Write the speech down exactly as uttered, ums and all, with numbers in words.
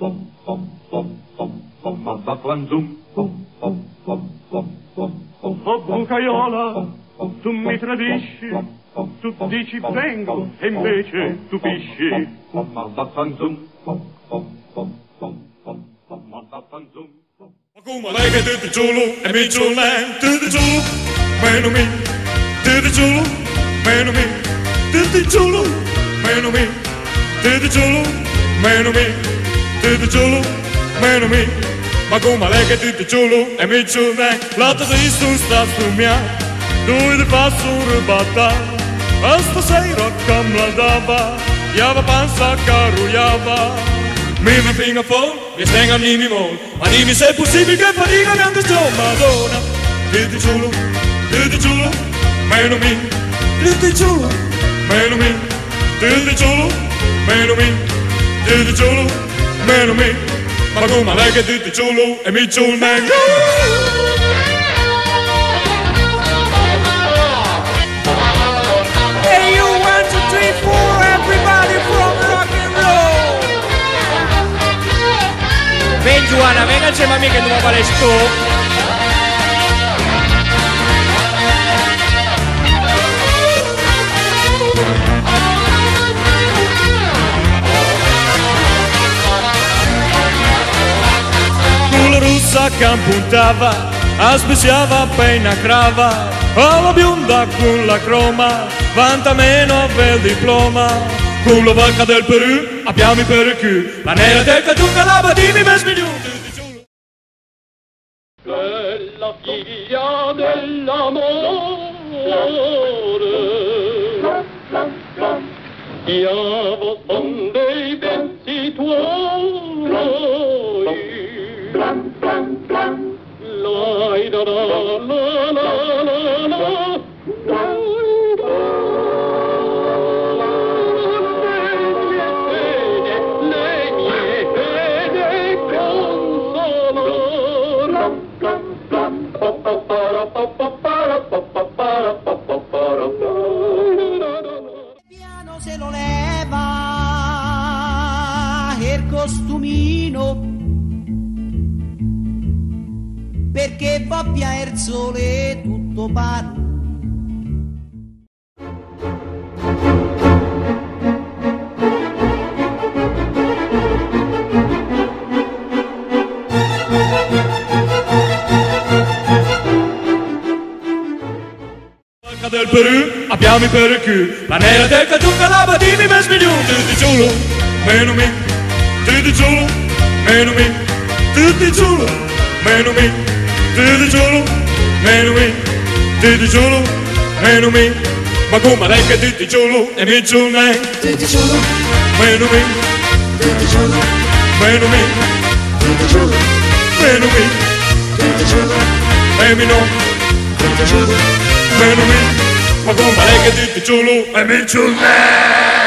Mazza Planzum. Oh bucaiola, tu mi tradisci, tu dici vengo e invece stupisci. Mazza Planzum. Mazza Planzum. Come lei che tutti giulu e mi giulen, tutti giulu, meno mi, tutti giulu, meno mi, tutti giulu, meno mi, tutti giulu, meno mi, tutti giulu, meno mi. Ma come lei che tutti giulu e mi giulen, la tua tu sta su mia, tu ti faccio rubatta, a stasera come la dava, java panza carugliava. Mi mi finger voll, wir stängen nie mehr wohl. Ma dimmi se è possibile che fatica mi anche sto, Madonna. Tutti giuro, tutti giuro, meno mi. Tutti giuro, meno mi. Tutti giuro, meno mi. Tutti giuro, meno mi. Ma come lei che tutti giuro e mi giuro meglio. Hey you, one, two, three, four, everybody from rock and roll. Ven Giovanna, venga insieme a me che non va a sto. Con la russa che puntava, aspeziava appena crava, alla bionda con la croma, vanta meno bel diploma. Con la vacca del Perù, abbiamo per il culo, la nera del Catunga, la badini, mes milioni. Quella figlia dell'amore, io son dei pensi tuoi, la da la la la la la. Piano se lo leva il costumino perché va via il sole tutto paro. Del Perù, abbiamo per il culo, la nera del Catunga, la badini, mes milioni. Tutti giuro, meno mi, tutti giuro, meno mi, tutti giuro, meno mi, tutti giuro, meno mi, tutti giuro, meno mi. Ma come lei che tutti giuro e mi giuro, tutti giuro, meno mi, tutti giuro, meno mi, tutti giuro, meno mi, tutti giuro, e mi no, tutti giuro, meno mi. Ma come lei che tutti giuro e mi giuro.